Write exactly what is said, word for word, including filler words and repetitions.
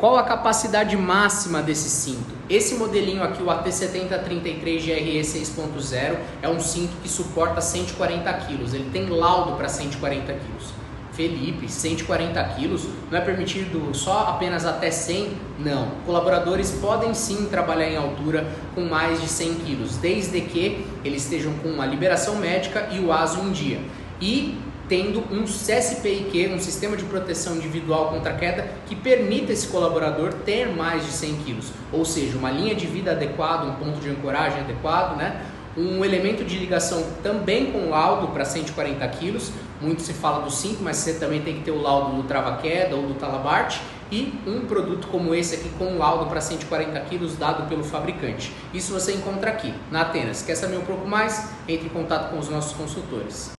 Qual a capacidade máxima desse cinto? Esse modelinho aqui, o A T setenta trinta e três G R E seis ponto zero, é um cinto que suporta cento e quarenta quilos. Ele tem laudo para cento e quarenta quilos. Felipe, cento e quarenta quilos, não é permitido só apenas até cem? Não. Colaboradores podem sim trabalhar em altura com mais de cem quilos, desde que eles estejam com uma liberação médica e o ASO em dia. E tendo um S P I Q, um sistema de proteção individual contra queda, que permita esse colaborador ter mais de cem quilos. Ou seja, uma linha de vida adequada, um ponto de ancoragem adequado, né? Um elemento de ligação também com laudo para cento e quarenta quilos, muito se fala do cinco, mas você também tem que ter o laudo do trava-queda ou do talabarte, e um produto como esse aqui com laudo para cento e quarenta quilos dado pelo fabricante. Isso você encontra aqui na Atenas. Quer saber um pouco mais? Entre em contato com os nossos consultores.